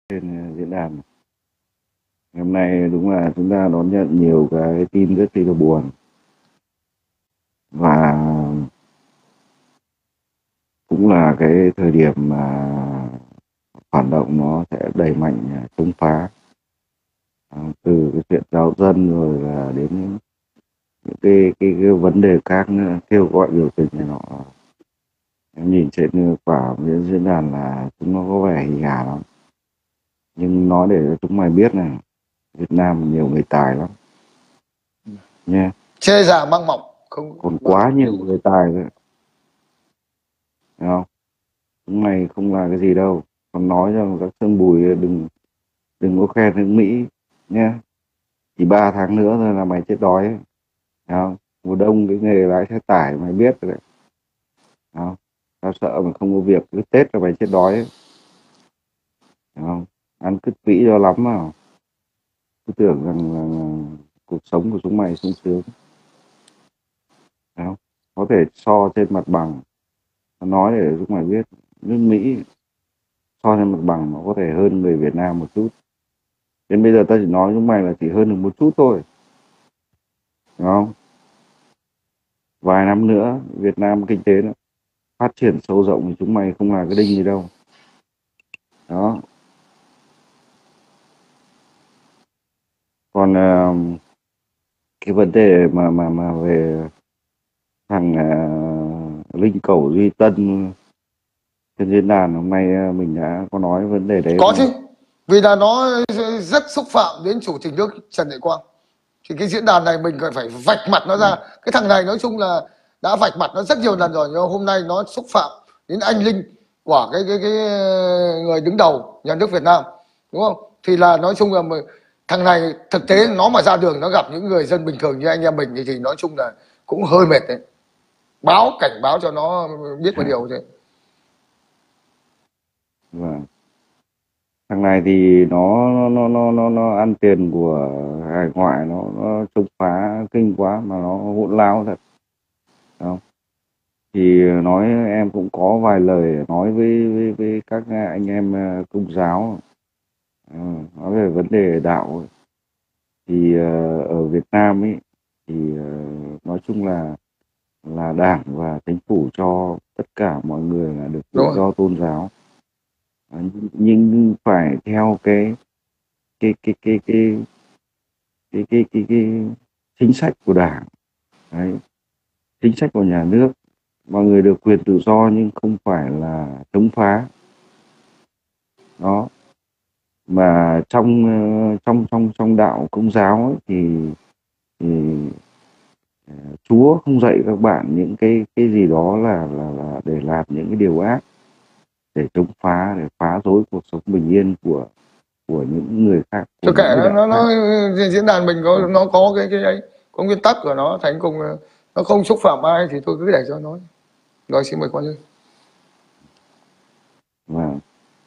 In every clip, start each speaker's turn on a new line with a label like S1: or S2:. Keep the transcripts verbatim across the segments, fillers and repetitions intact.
S1: trên diễn đàn này. Hôm nay đúng là chúng ta đón nhận nhiều cái tin rất là buồn, và cũng là cái thời điểm mà phản động nó sẽ đẩy mạnh chống phá, à, từ cái chuyện giáo dân rồi là đến những cái, cái, cái vấn đề khác nữa, kêu gọi biểu tình này nọ. Em nhìn trên quả diễn đàn là chúng nó có vẻ hì hà lắm, nhưng nói để chúng mày biết này, Việt Nam nhiều người tài lắm nha, yeah.
S2: Chê già mang mọc không,
S1: còn quá nhiều người tài rồi, thấy không? Chúng mày không là cái gì đâu, còn nói cho các Sơn Bùi đừng đừng có khen nước Mỹ nhé, chỉ ba tháng nữa thôi là mày chết đói ấy. Thấy không? Mùa đông cái nghề lái xe tải mày biết rồi đấy, thấy không? Tao sợ mà không có việc, cứ Tết là mày chết đói ấy. Thấy không? Ăn cứt vĩ cho lắm mà cứ tưởng rằng là, là cuộc sống của chúng mày sung sướng. Thấy không? Có thể so trên mặt bằng, nói để chúng mày biết nước Mỹ so trên mặt bằng nó có thể hơn người Việt Nam một chút. Đến bây giờ ta chỉ nói chúng mày là chỉ hơn được một chút thôi, đúng không? Vài năm nữa Việt Nam kinh tế nó phát triển sâu rộng thì chúng mày không là cái đinh gì đâu. Đó. Còn uh, cái vấn đề mà mà mà về thằng uh, Linh Cẩu Duy Tân trên diễn đàn hôm nay mình đã có nói vấn đề đấy.
S2: Có chứ, vì là nó rất xúc phạm đến chủ tịch nước Trần Đại Quang, thì cái diễn đàn này mình cần phải vạch mặt nó ra. Cái thằng này nói chung là đã vạch mặt nó rất nhiều lần rồi, nhưng hôm nay nó xúc phạm đến anh linh của cái cái cái người đứng đầu nhà nước Việt Nam, đúng không? Thì là nói chung là thằng này thực tế nó mà ra đường nó gặp những người dân bình thường như anh em mình thì, thì nói chung là cũng hơi mệt đấy. Báo cảnh báo cho nó biết một điều thế.
S1: Vâng. Thằng này thì nó nó nó nó nó ăn tiền của hải ngoại, nó nó chống phá kinh quá mà nó hỗn láo thật, không? Thì nói em cũng có vài lời nói với với, với các anh em Công giáo, à, nói về vấn đề đạo. Thì uh, ở Việt Nam ấy thì uh, nói chung là là Đảng và Chính phủ cho tất cả mọi người là được tự do tôn giáo, à, nhưng phải theo cái cái cái cái cái cái cái cái, cái chính sách của Đảng. Đấy, chính sách của nhà nước. Mọi người được quyền tự do nhưng không phải là chống phá. Đó. Mà trong trong trong trong đạo Công giáo ấy, thì, thì Chúa không dạy các bạn những cái cái gì đó là là là để làm những cái điều ác, để chống phá, để phá rối cuộc sống bình yên của của những người khác.
S2: Cho kệ nó, nó, nó diễn đàn mình có nó có cái cái ấy, có nguyên tắc của nó, thành cùng nó không xúc phạm ai thì tôi cứ để cho nó. Rồi xin mời con ơi.
S1: Vâng.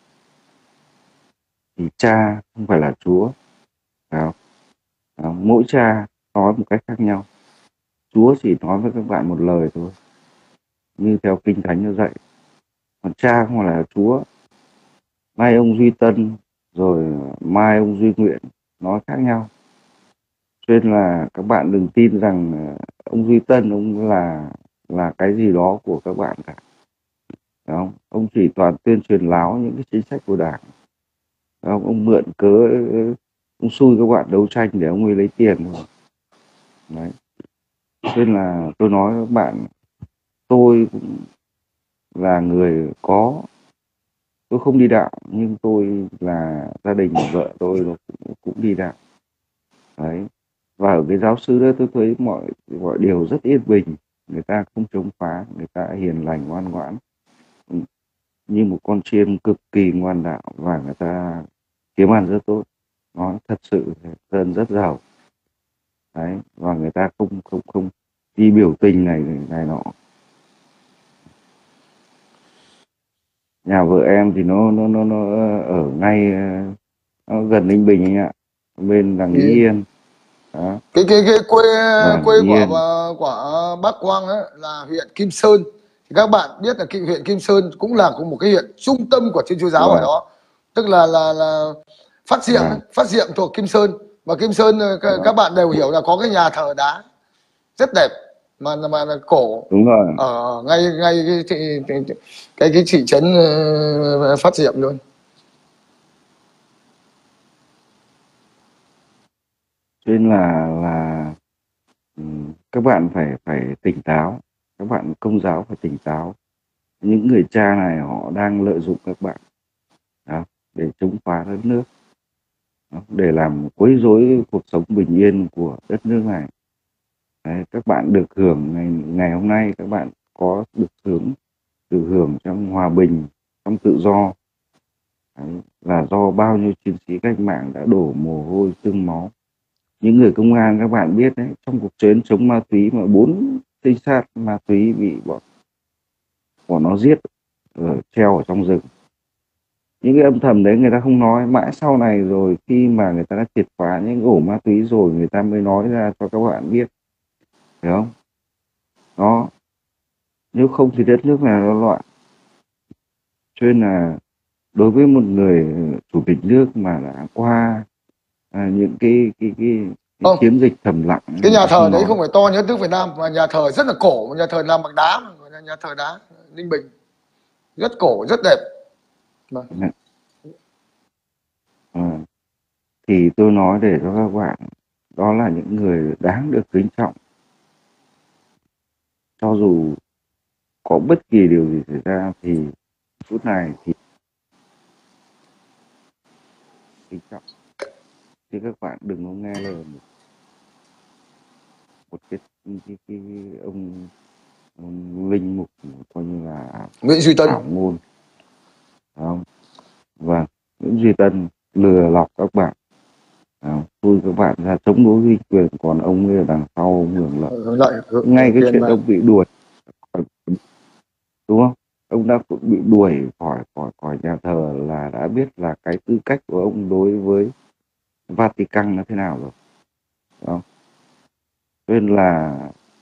S1: Thì cha không phải là Chúa, phải không? Đó, mỗi cha nói một cách khác nhau. Chúa chỉ nói với các bạn một lời thôi, như theo Kinh Thánh nó dạy. Còn cha không phải là Chúa. Nay ông Duy Tân rồi mai ông Duy Nguyện nói khác nhau. Cho nên là các bạn đừng tin rằng ông Duy Tân ông là là cái gì đó của các bạn cả. Đúng không? Ông chỉ toàn tuyên truyền láo những cái chính sách của Đảng. Đúng không? Ông mượn cớ, ông xui các bạn đấu tranh để ông ấy lấy tiền thôi. Đấy. Cho nên là tôi nói với các bạn, tôi cũng là người có, tôi không đi đạo nhưng tôi là gia đình của vợ tôi nó cũng, cũng đi đạo. Đấy. Và ở cái giáo sư đó tôi thấy mọi mọi điều rất yên bình, người ta không chống phá, người ta hiền lành ngoan ngoãn như một con chiên cực kỳ ngoan đạo, và người ta kiếm ăn rất tốt, nói thật sự dân rất giàu. Đấy. Và người ta không không không đi biểu tình này này nọ. Nhà vợ em thì nó nó nó nó ở ngay nó gần Ninh Bình anh ạ, bên là Nghĩ Yên. Đó.
S2: cái cái cái quê
S1: Vâng,
S2: quê của của Bác Quang ấy là huyện Kim Sơn. Thì các bạn biết là cái huyện Kim Sơn cũng là một cái huyện trung tâm của Thiên Chúa giáo. Vâng. Ở đó tức là là là Phát Diệm ấy.
S1: Vâng,
S2: Phát Diệm thuộc Kim Sơn, và Kim Sơn ờ, các,
S1: vâng,
S2: các bạn đều hiểu là có cái nhà thờ đá rất đẹp, mà mà là cổ,
S1: đúng rồi.
S2: ở ngay ngay cái thị, cái, cái, cái thị trấn ờ, Phát Diệm luôn.
S1: Cho nên là là ừ, các bạn phải phải tỉnh táo, các bạn công giáo phải tỉnh táo. Những người cha này họ đang lợi dụng các bạn đó, để chống phá đất nước, đó, để làm quấy rối cuộc sống bình yên của đất nước này. Đấy, các bạn được hưởng ngày ngày hôm nay, các bạn có được hưởng được hưởng trong hòa bình, trong tự do. Đấy, là do bao nhiêu chiến sĩ cách mạng đã đổ mồ hôi xương máu. Những người công an các bạn biết đấy, trong cuộc chiến chống ma túy mà bốn trinh sát ma túy bị bọn bọn nó giết ở treo ở trong rừng. Những cái âm thầm đấy người ta không nói, mãi sau này rồi khi mà người ta đã triệt phá những ổ ma túy rồi người ta mới nói ra cho các bạn biết, hiểu không? Đó, nếu không thì đất nước này nó loạn. Cho nên là đối với một người chủ tịch nước mà đã qua à, những cái cái cái, cái
S2: Không,
S1: chiến dịch thầm lặng
S2: cái
S1: người
S2: nhà
S1: ta
S2: thờ
S1: không
S2: đấy
S1: nói.
S2: không phải to nhất nước Việt Nam, mà nhà thờ rất là cổ, nhà thờ làm bằng đá, mà gọi là nhà thờ đá Ninh Bình, rất cổ rất đẹp. Vâng.
S1: À, thì tôi nói để cho các bạn, đó là những người đáng được kính trọng. Cho dù có bất kỳ điều gì xảy ra thì phút này thì kính trọng, chứ các bạn đừng có nghe lời một, một cái, cái, cái, cái ông, ông linh mục coi như là
S2: Nguyễn Duy Tân.
S1: ảo ngôn, phải không? Và Nguyễn Duy Tân lừa lọc các bạn, à, tôi các bạn ra chống đối chính quyền, còn ông ấy ở đằng sau ông hưởng lợi.
S2: Hưởng lợi, hưởng,
S1: Ngay
S2: hưởng
S1: cái
S2: tiền
S1: chuyện
S2: mà.
S1: ông bị đuổi, đúng không, ông đã bị đuổi khỏi khỏi khỏi nhà thờ là đã biết là cái tư cách của ông đối với Vatican nó thế nào rồi, đúng không? Nên là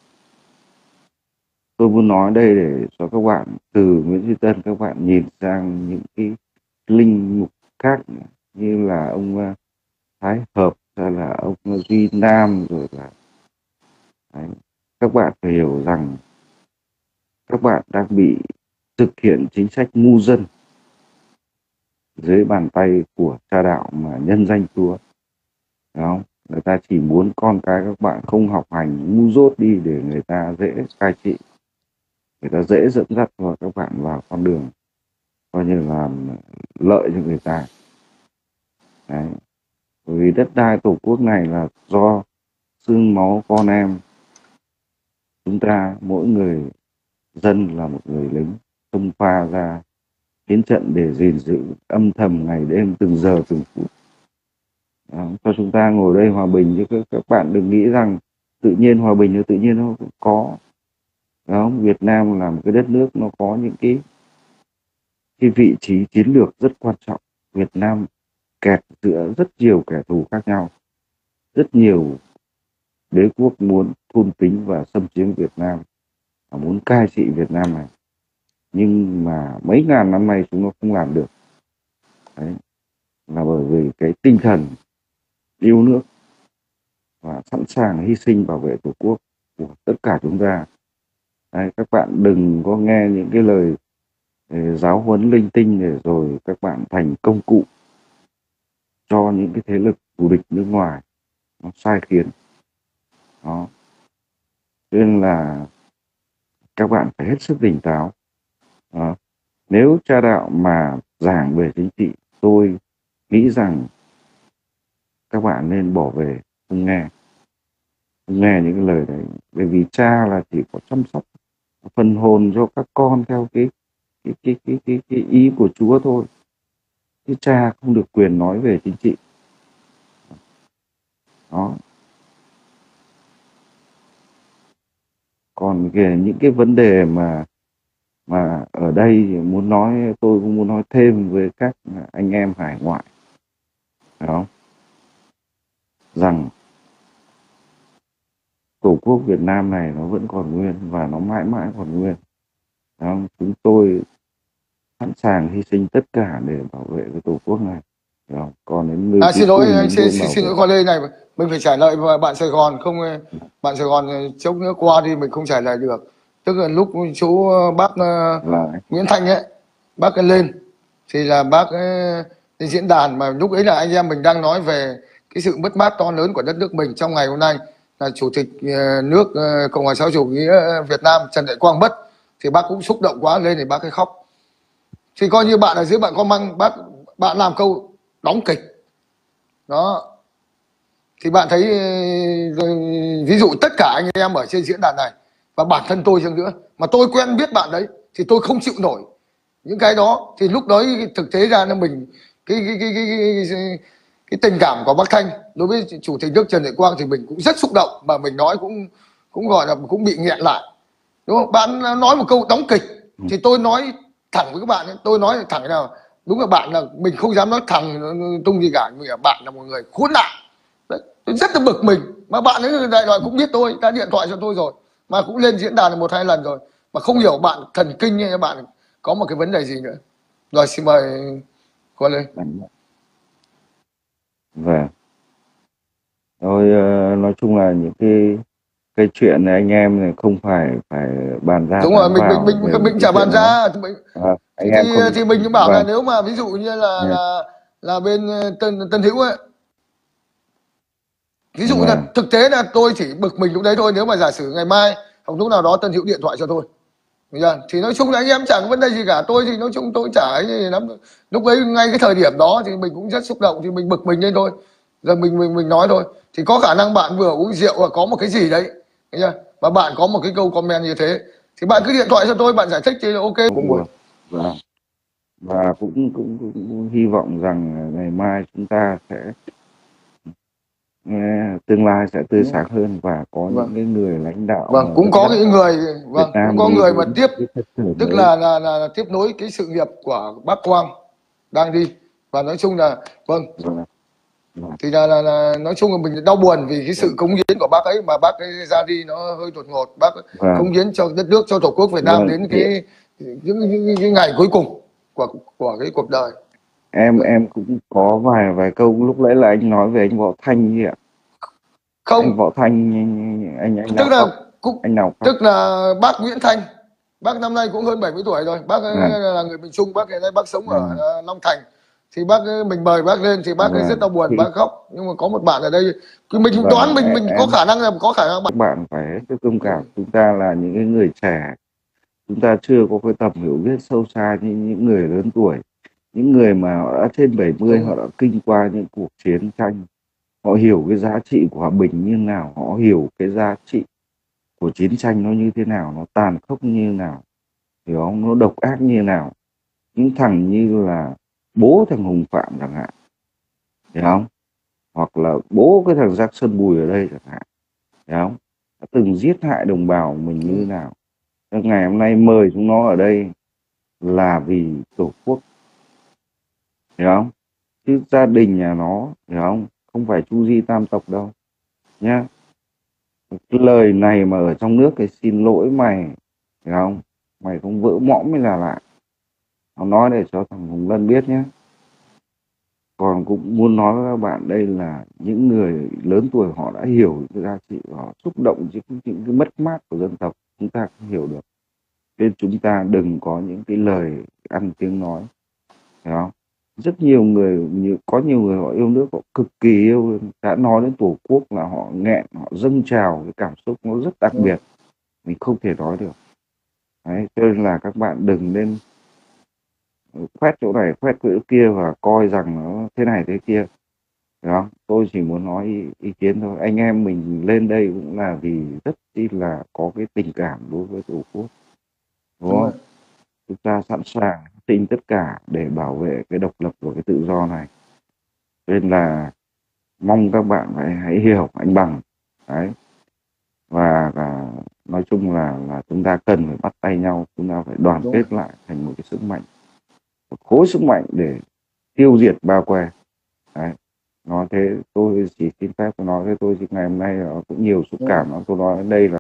S1: tôi muốn nói đây để cho các bạn từ Nguyễn Duy Tân các bạn nhìn sang những cái linh mục khác như là ông uh, Thái Hợp hay là ông Duy Nam rồi là đấy. Các bạn phải hiểu rằng các bạn đang bị thực hiện chính sách ngu dân dưới bàn tay của cha đạo mà nhân danh Chúa, đúng không? Người ta chỉ muốn con cái các bạn không học hành ngu dốt đi để người ta dễ cai trị, người ta dễ dẫn dắt vào các bạn vào con đường coi như là lợi cho người ta. Đấy. Bởi vì đất đai tổ quốc này là do xương máu con em chúng ta, mỗi người dân là một người lính xông pha ra chiến trận để gìn giữ âm thầm ngày đêm từng giờ từng phút. Đó, cho chúng ta ngồi đây hòa bình, chứ các, các bạn đừng nghĩ rằng tự nhiên hòa bình, tự nhiên nó cũng có. Đó, Việt Nam là một cái đất nước nó có những cái cái vị trí chiến lược rất quan trọng. Việt Nam kẹt giữa rất nhiều kẻ thù khác nhau, rất nhiều đế quốc muốn thôn tính và xâm chiếm Việt Nam, và muốn cai trị Việt Nam này, nhưng mà mấy ngàn năm nay chúng nó không làm được. Đấy, là bởi vì cái tinh thần yêu nước và sẵn sàng hy sinh bảo vệ tổ quốc của tất cả chúng ta. Đấy, các bạn đừng có nghe những cái lời eh, giáo huấn linh tinh để rồi các bạn thành công cụ cho những cái thế lực thù địch nước ngoài nó sai khiến. Đó, nên là các bạn phải hết sức tỉnh táo. Đó. Nếu cha đạo mà giảng về chính trị, tôi nghĩ rằng các bạn nên bỏ về, không nghe, không nghe những cái lời đấy. Bởi vì cha là chỉ có chăm sóc phần hồn cho các con theo cái cái cái cái cái, cái ý của Chúa thôi, chứ cha không được quyền nói về chính trị. Đó. Còn kể những cái vấn đề mà mà ở đây muốn nói, tôi cũng muốn nói thêm với các anh em hải ngoại, phải không? Rằng Tổ quốc Việt Nam này nó vẫn còn nguyên và nó mãi mãi còn nguyên. Đó, chúng tôi sẵn sàng hy sinh tất cả để bảo vệ cái tổ quốc này. Hiểu không? Còn đến người
S2: À,
S1: cuối
S2: xin lỗi
S1: cùng
S2: anh,
S1: chúng
S2: xin,
S1: tôi
S2: xin,
S1: bảo
S2: xin
S1: vệ.
S2: lỗi qua đây này, mình phải trả lời và bạn Sài Gòn không, bạn Sài Gòn chốc nữa qua đi mình không trả lời được. Tức là lúc chú bác uh,
S1: Là
S2: Nguyễn Thanh ấy, bác ấy lên thì là bác ấy, lên diễn đàn mà lúc ấy là anh em mình đang nói về cái sự mất mát to lớn của đất nước mình trong ngày hôm nay, là chủ tịch uh, nước uh, Cộng hòa xã hội chủ nghĩa Việt Nam Trần Đại Quang mất, thì bác cũng xúc động quá lên thì bác ấy khóc. Thì coi như bạn ở dưới bạn có măng, bác bạn làm câu đóng kịch đó, thì bạn thấy ví dụ tất cả anh em ở trên diễn đàn này và bản thân tôi chăng nữa mà tôi quen biết bạn đấy thì tôi không chịu nổi những cái đó. Thì lúc đó thực tế ra là mình cái cái cái cái, cái, cái, cái tình cảm của bác Thanh đối với chủ tịch nước Trần Đại Quang thì mình cũng rất xúc động, mà mình nói cũng cũng gọi là cũng bị nghẹn lại, đúng không? Bạn nói một câu đóng kịch thì tôi nói thẳng với các bạn ấy, tôi nói thẳng là đúng là bạn là mình không dám nói thẳng tung gì cả, vì bạn là một người khốn nạn. Đấy, tôi rất là bực mình, mà bạn ấy đại loại cũng biết tôi, đã điện thoại cho tôi rồi, mà cũng lên diễn đàn một hai lần rồi, mà không hiểu bạn thần kinh hay bạn có một cái vấn đề gì nữa. Rồi xin mời qua lên.
S1: Vâng. Rồi nói chung là những cái cái chuyện này anh em này không phải phải bàn ra
S2: Đúng rồi,
S1: tán
S2: mình mình
S1: vào
S2: mình
S1: về
S2: mình
S1: cái
S2: chả bàn
S1: chuyện đó.
S2: ra thì mình
S1: À, anh
S2: thì
S1: em
S2: thì,
S1: không.
S2: thì mình bảo là
S1: Vâng.
S2: nếu mà ví dụ như là
S1: Yeah.
S2: là là bên Tân Tân Hữu ấy, ví dụ
S1: Vâng.
S2: là thực tế là tôi chỉ bực mình lúc đấy thôi. Nếu mà giả sử ngày mai hoặc lúc nào đó Tân Hữu điện thoại cho tôi thì nói chung là anh em chẳng có vấn đề gì cả. Tôi thì nói chung tôi chả ấy gì lắm. Lúc ấy ngay cái thời điểm đó thì mình cũng rất xúc động, thì mình bực mình lên thôi, rồi mình mình mình nói thôi. Thì có khả năng bạn vừa uống rượu và có một cái gì đấy và bạn có một cái câu comment như thế thì bạn cứ điện thoại cho tôi, bạn giải thích thì ok cũng buồn.
S1: Vâng. Và cũng, cũng, cũng, cũng hy vọng rằng ngày mai chúng ta sẽ tương lai sẽ tươi sáng hơn và có
S2: Vâng.
S1: những cái người lãnh đạo
S2: vâng cũng có những người vâng cũng có người mà tiếp tức là, là là là tiếp nối cái sự nghiệp của bác Quang đang đi. Và nói chung là vâng,
S1: vâng.
S2: thì là, là, là nói chung là mình đau buồn vì cái sự cống hiến của bác ấy, mà bác ấy ra đi nó hơi đột ngột. Bác
S1: Vâng.
S2: cống hiến cho đất nước, cho tổ quốc Việt Nam
S1: Vâng.
S2: đến cái những, những cái ngày cuối cùng của của cái cuộc đời.
S1: Em em cũng có vài vài câu lúc nãy là anh nói về anh Võ Thanh gì ạ?
S2: Không,
S1: anh Võ Thanh anh anh, anh
S2: tức là
S1: khóc.
S2: cũng
S1: Anh nào khóc?
S2: tức là bác Nguyễn Thanh, bác năm nay cũng hơn bảy mươi tuổi rồi. Bác ấy
S1: À.
S2: là người miền Trung, bác hiện nay bác sống
S1: À.
S2: ở Long Thành. Thì bác ấy, mình mời bác lên thì bác ấy
S1: Vâng.
S2: rất đau buồn,
S1: Thì...
S2: bác khóc. Nhưng mà có một bạn ở đây thì mình
S1: vâng,
S2: đoán mình
S1: em,
S2: mình
S1: em...
S2: có khả năng là có khả năng
S1: các bạn phải hết thông cảm. Chúng ta là những cái người trẻ, chúng ta chưa có cái tầm hiểu biết sâu xa như những người lớn tuổi, những người mà họ đã trên bảy mươi. Đúng. Họ đã kinh qua những cuộc chiến tranh, họ hiểu cái giá trị của hòa bình như nào, họ hiểu cái giá trị của chiến tranh nó như thế nào, nó tàn khốc như nào, hiểu không, nó độc ác như nào. Những thằng như là bố thằng Hùng Phạm chẳng hạn, hiểu không, hoặc là bố cái thằng Jack Sơn Bùi ở đây chẳng hạn, hiểu không, đã từng giết hại đồng bào mình như thế nào. Ngày hôm nay mời chúng nó ở đây là vì tổ quốc, hiểu không, chứ gia đình nhà nó, hiểu không, không phải Chu Di tam tộc đâu nhá. Cái lời này mà ở trong nước thì xin lỗi mày, hiểu không, mày không vỡ mõm mới là lạ. Nó nói để cho thằng Hùng Lân biết nhé. Còn cũng muốn nói với các bạn, đây là những người lớn tuổi, họ đã hiểu cái giá trị, họ xúc động trước những cái mất mát của dân tộc, chúng ta không hiểu được. Nên chúng ta đừng có những cái lời ăn tiếng nói, hiểu không. Rất nhiều người, như có nhiều người họ yêu nước, họ cực kỳ yêu, đã nói đến tổ quốc là họ nghẹn, họ dâng trào cái cảm xúc nó rất đặc biệt, mình không thể nói được. Đấy, cho nên là các bạn đừng nên khoét chỗ này khoét chỗ kia và coi rằng nó thế này thế kia, hiểu không. Tôi chỉ muốn nói ý, ý kiến thôi. Anh em mình lên đây cũng là vì rất chi là có cái tình cảm đối với tổ quốc, đúng không? Chúng ta sẵn sàng hy sinh tất cả để bảo vệ cái độc lập và cái tự do này. Nên là mong các bạn phải hãy hiểu anh Bằng. Đấy. Và, và nói chung là là chúng ta cần phải bắt tay nhau, chúng ta phải đoàn Đúng. kết lại thành một cái sức mạnh, một khối sức mạnh để tiêu diệt Ba Que. Đấy. Nói thế tôi chỉ xin phép tôi nói thế tôi, ngày hôm nay cũng nhiều xúc cảm. Tôi nói đây là